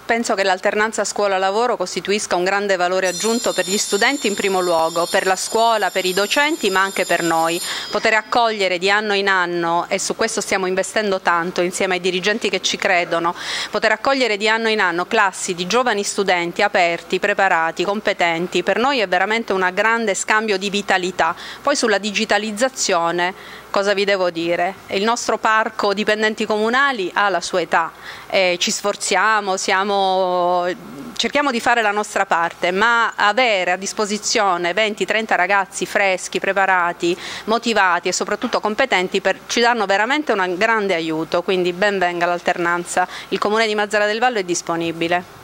Penso che l'alternanza scuola-lavoro costituisca un grande valore aggiunto per gli studenti in primo luogo, per la scuola, per i docenti, ma anche per noi. Poter accogliere di anno in anno, e su questo stiamo investendo tanto insieme ai dirigenti che ci credono, poter accogliere di anno in anno classi di giovani studenti aperti, preparati, competenti, per noi è veramente un grande scambio di vitalità. Poi sulla digitalizzazione, cosa vi devo dire? Il nostro parco dipendenti comunali ha la sua età, ci sforziamo, cerchiamo di fare la nostra parte, ma avere a disposizione 20-30 ragazzi freschi, preparati, motivati e soprattutto competenti ci danno veramente un grande aiuto, quindi ben venga l'alternanza. Il Comune di Mazara del Vallo è disponibile.